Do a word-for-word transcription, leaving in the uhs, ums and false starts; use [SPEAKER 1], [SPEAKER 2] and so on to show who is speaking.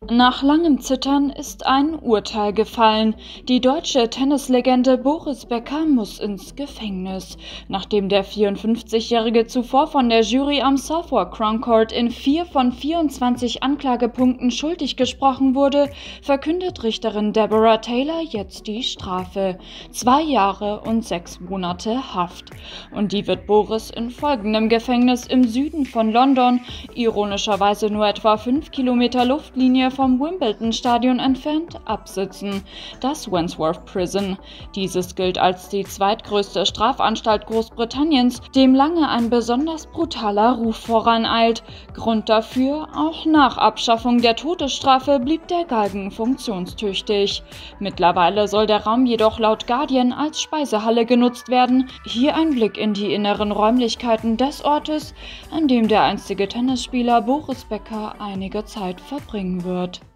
[SPEAKER 1] Nach langem Zittern ist ein Urteil gefallen. Die deutsche Tennislegende Boris Becker muss ins Gefängnis. Nachdem der vierundfünfzigjährige zuvor von der Jury am Southwark Crown Court in vier von vierundzwanzig Anklagepunkten schuldig gesprochen wurde, verkündet Richterin Deborah Taylor jetzt die Strafe: Zwei Jahre und sechs Monate Haft. Und die wird Boris in folgendem Gefängnis im Süden von London, ironischerweise nur etwa fünf Kilometer Luftlinie vom Wimbledon-Stadion entfernt, absitzen: das Wandsworth Prison. Dieses gilt als die zweitgrößte Strafanstalt Großbritanniens, dem lange ein besonders brutaler Ruf voraneilt. Grund dafür: auch nach Abschaffung der Todesstrafe blieb der Galgen funktionstüchtig. Mittlerweile soll der Raum jedoch laut Guardian als Speisehalle genutzt werden. Hier ein Blick in die inneren Räumlichkeiten des Ortes, an dem der einstige Tennisspieler Boris Becker einige Zeit verbringen wird.